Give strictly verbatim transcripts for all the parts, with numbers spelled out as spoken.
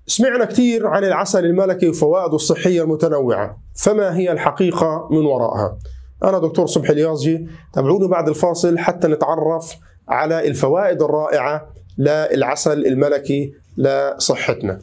سمعنا كثير عن العسل الملكي وفوائده الصحية المتنوعة، فما هي الحقيقة من وراءها؟ أنا دكتور صبحي اليازجي، تابعوني بعد الفاصل حتى نتعرف على الفوائد الرائعة للعسل الملكي لصحتنا.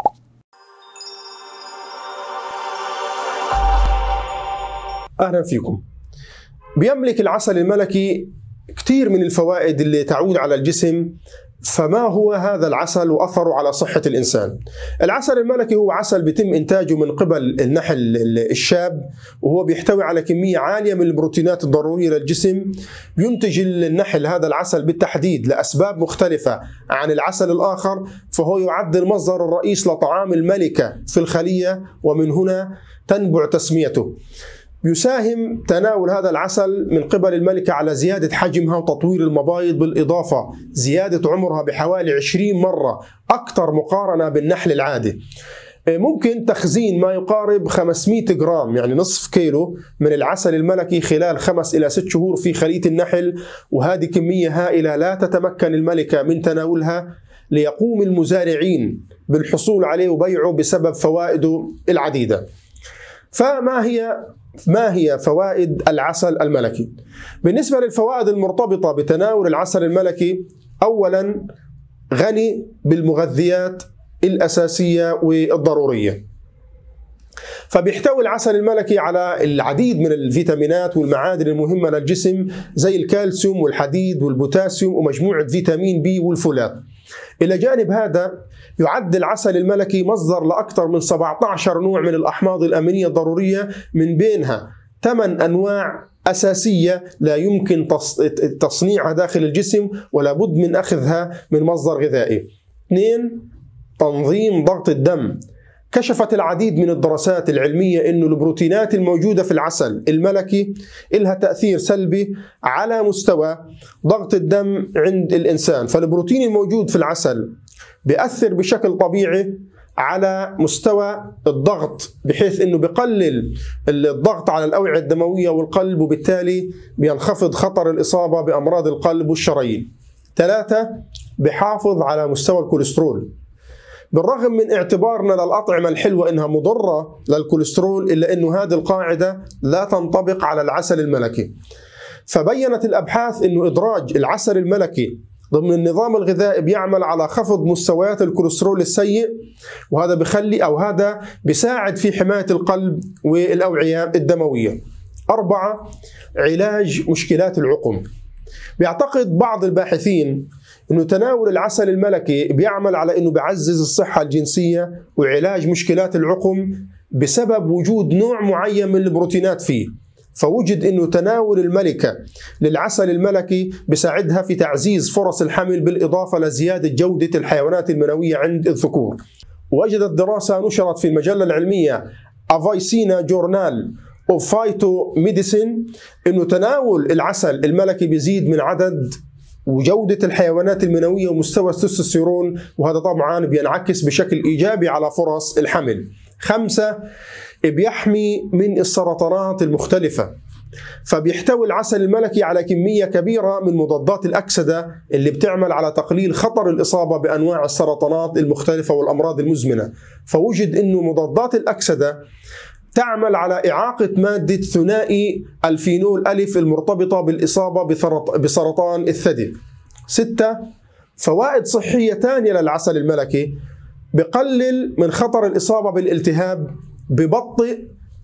أهلا فيكم. بيملك العسل الملكي كثير من الفوائد اللي تعود على الجسم، فما هو هذا العسل وأثره على صحة الإنسان؟ العسل الملكي هو عسل بيتم إنتاجه من قبل النحل الشاب، وهو بيحتوي على كمية عالية من البروتينات الضرورية للجسم. بينتج النحل هذا العسل بالتحديد لأسباب مختلفة عن العسل الآخر، فهو يعد المصدر الرئيس لطعام الملكة في الخلية، ومن هنا تنبع تسميته. يساهم تناول هذا العسل من قبل الملكة على زيادة حجمها وتطوير المبايض، بالإضافة زيادة عمرها بحوالي عشرين مرة أكثر مقارنة بالنحل العادي. ممكن تخزين ما يقارب خمسمئة جرام، يعني نصف كيلو من العسل الملكي خلال خمس إلى ست شهور في خلية النحل، وهذه كمية هائلة لا تتمكن الملكة من تناولها، ليقوم المزارعين بالحصول عليه وبيعه بسبب فوائده العديدة. فما هي ما هي فوائد العسل الملكي؟ بالنسبة للفوائد المرتبطة بتناول العسل الملكي، أولا غني بالمغذيات الأساسية والضرورية، فبيحتوي العسل الملكي على العديد من الفيتامينات والمعادن المهمة للجسم زي الكالسيوم والحديد والبوتاسيوم ومجموعة فيتامين بي والفولات. إلى جانب هذا يعد العسل الملكي مصدر لأكثر من سبعة عشر نوع من الأحماض الأمينية الضرورية، من بينها ثمان أنواع أساسية لا يمكن تصنيعها داخل الجسم ولا بد من أخذها من مصدر غذائي. اثنين، تنظيم ضغط الدم. كشفت العديد من الدراسات العلمية أن البروتينات الموجودة في العسل الملكي لها تأثير سلبي على مستوى ضغط الدم عند الإنسان، فالبروتين الموجود في العسل بيأثر بشكل طبيعي على مستوى الضغط، بحيث أنه بقلل الضغط على الأوعية الدموية والقلب، وبالتالي بينخفض خطر الإصابة بأمراض القلب والشرايين. ثلاثة، بحافظ على مستوى الكوليسترول. بالرغم من اعتبارنا للأطعمة الحلوة إنها مضرة للكوليسترول، إلا أنه هذه القاعدة لا تنطبق على العسل الملكي. فبينت الأبحاث أنه إدراج العسل الملكي ضمن النظام الغذائي بيعمل على خفض مستويات الكوليسترول السيء، وهذا بخلي أو هذا بيساعد في حماية القلب والأوعية الدموية. أربعة، علاج مشكلات العقم. بيعتقد بعض الباحثين أنه تناول العسل الملكي بيعمل على أنه بيعزز الصحة الجنسية وعلاج مشكلات العقم بسبب وجود نوع معين من البروتينات فيه. فوجد أنه تناول الملكة للعسل الملكي بيساعدها في تعزيز فرص الحمل، بالإضافة لزيادة جودة الحيوانات المنوية عند الذكور. وجدت دراسة نشرت في المجلة العلمية أفايسينا جورنال أوف فايتو ميديسين أنه تناول العسل الملكي بيزيد من عدد وجودة الحيوانات المنوية ومستوى التستوستيرون، وهذا طبعا بينعكس بشكل إيجابي على فرص الحمل. خمسة، بيحمي من السرطانات المختلفة. فبيحتوي العسل الملكي على كمية كبيرة من مضادات الأكسدة اللي بتعمل على تقليل خطر الإصابة بأنواع السرطانات المختلفة والأمراض المزمنة. فوجد أنه مضادات الأكسدة تعمل على إعاقة مادة ثنائي الفينول ألف المرتبطة بالإصابة بسرطان الثدي. ستة، فوائد صحية ثانية للعسل الملكي: بقلل من خطر الإصابة بالالتهاب، ببطئ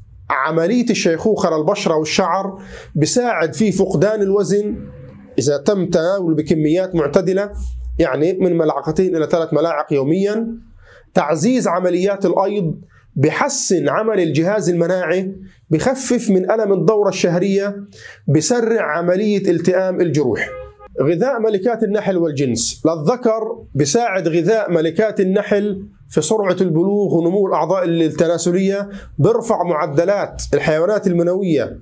عملية الشيخوخة للبشرة والشعر، بساعد في فقدان الوزن إذا تم تناوله بكميات معتدلة، يعني من ملعقتين إلى ثلاث ملاعق يوميا. تعزيز عمليات الأيض، بحسن عمل الجهاز المناعي، بخفف من ألم الدورة الشهرية، بسرع عملية التئام الجروح. غذاء ملكات النحل والجنس. للذكر بساعد غذاء ملكات النحل في سرعة البلوغ ونمو الأعضاء التناسلية، بيرفع معدلات الحيوانات المنوية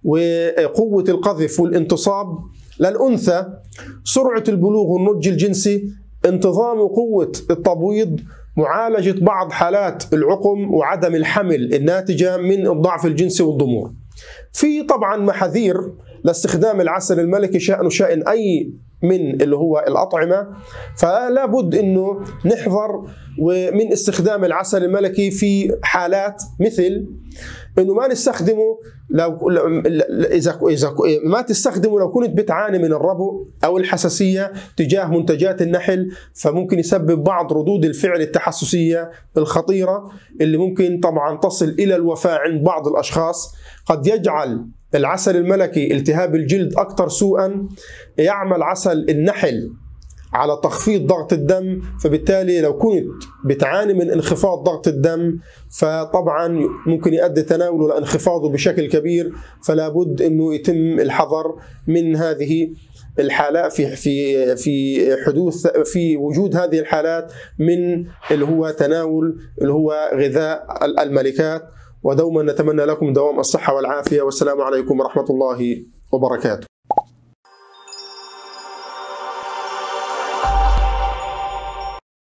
وقوة القذف والانتصاب. للأنثى سرعة البلوغ والنضج الجنسي، انتظام وقوة التبويض، معالجة بعض حالات العقم وعدم الحمل الناتجة من الضعف الجنسي والضمور. في طبعا محاذير لاستخدام العسل الملكي شأنه شأن أي من اللي هو الأطعمة، فلا بد أنه نحذر من استخدام العسل الملكي في حالات مثل انه ما نستخدمه لو اذا اذا ما تستخدمه لو كنت بتعاني من الربو او الحساسيه تجاه منتجات النحل، فممكن يسبب بعض ردود الفعل التحسسيه الخطيره اللي ممكن طبعا تصل الى الوفاه عند بعض الاشخاص. قد يجعل العسل الملكي التهاب الجلد اكثر سوءا، يعمل عسل النحل على تخفيض ضغط الدم، فبالتالي لو كنت بتعاني من انخفاض ضغط الدم فطبعا ممكن يؤدي تناوله لانخفاضه بشكل كبير، فلا بد انه يتم الحذر من هذه الحالات في في في حدوث في وجود هذه الحالات من اللي هو تناول اللي هو غذاء الملكات. ودوما نتمنى لكم دوام الصحة والعافية، والسلام عليكم ورحمة الله وبركاته.